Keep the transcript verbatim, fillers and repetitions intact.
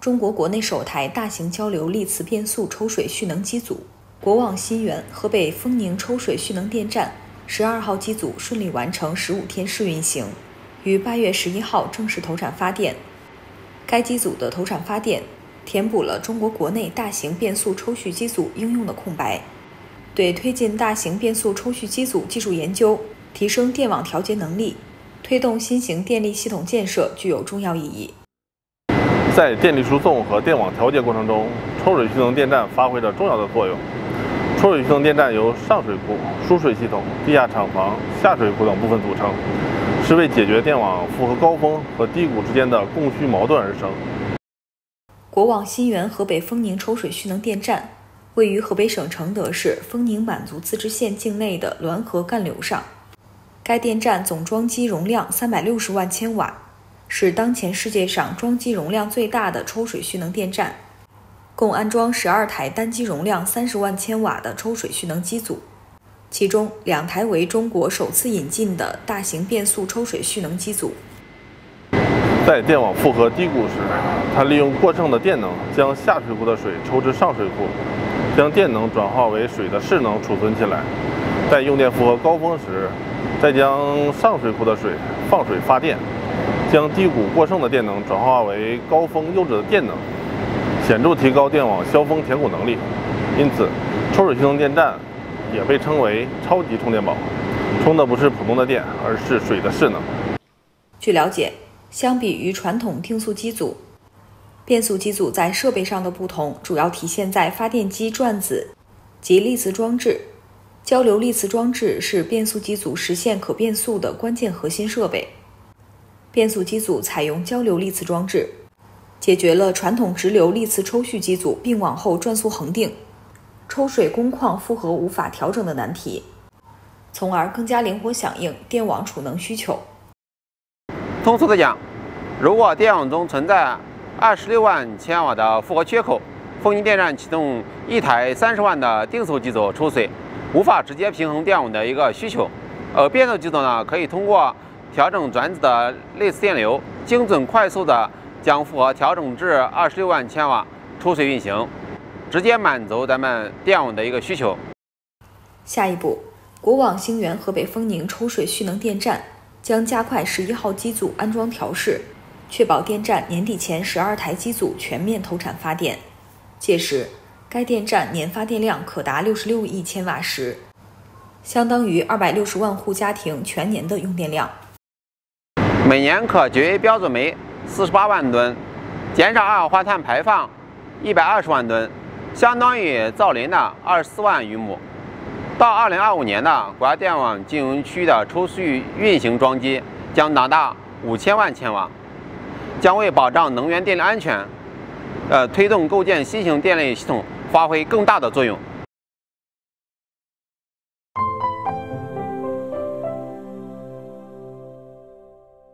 中国国内首台大型交流历次变速抽水蓄能机组——国网新源河北丰宁抽水蓄能电站十二号机组顺利完成十五天试运行，于八月十一号正式投产发电。该机组的投产发电填补了中国国内大型变速抽蓄机组应用的空白，对推进大型变速抽蓄机组技术研究、提升电网调节能力、推动新型电力系统建设具有重要意义。 在电力输送和电网调节过程中，抽水蓄能电站发挥着重要的作用。抽水蓄能电站由上水库、输水系统、地下厂房、下水库等部分组成，是为解决电网负荷高峰和低谷之间的供需矛盾而生。 国网新源河北丰宁抽水蓄能电站位于河北省承德市丰宁满族自治县境内的滦河干流上。该电站总装机容量三百六十万千瓦，是当前世界上装机容量最大的抽水蓄能电站，共安装十二台单机容量三十万千瓦的抽水蓄能机组，其中两台为中国首次引进的大型变速抽水蓄能机组。 在电网负荷低谷时，它利用过剩的电能将下水库的水抽至上水库，将电能转化为水的势能储存起来，在用电负荷高峰时，再将上水库的水放水发电，将低谷过剩的电能转化为高峰优质的电能，显著提高电网消峰填谷能力。因此，抽水蓄能电站也被称为超级充电宝，充的不是普通的电，而是水的势能。 据了解，相比于传统定速机组，变速机组在设备上的不同主要体现在发电机转子及历次装置。交流历次装置是变速机组实现可变速的关键核心设备。变速机组采用交流历次装置，解决了传统直流历次抽蓄机组并网后转速恒定、抽水工况负荷无法调整的难题，从而更加灵活响应电网储能需求。 通俗的讲，如果电网中存在二十六万千瓦的负荷缺口，丰宁电站启动一台三十万的定速机组抽水，无法直接平衡电网的一个需求。而变速机组呢，可以通过调整转子的类似电流，精准快速的将负荷调整至二十六万千瓦抽水运行，直接满足咱们电网的一个需求。 下一步，国网新源河北丰宁抽水蓄能电站将加快十一号机组安装调试，确保电站年底前十二台机组全面投产发电。届时，该电站年发电量可达六十六亿千瓦时，相当于二百六十万户家庭全年的用电量。 每年可节约标准煤四十八万吨，减少二氧化碳排放一百二十万吨，相当于造林的二十四万余亩。到二零二五年呢，国家电网经营区的抽蓄运行装机将达到五千万千瓦，将为保障能源电力安全，呃，推动构建新型电力系统发挥更大的作用。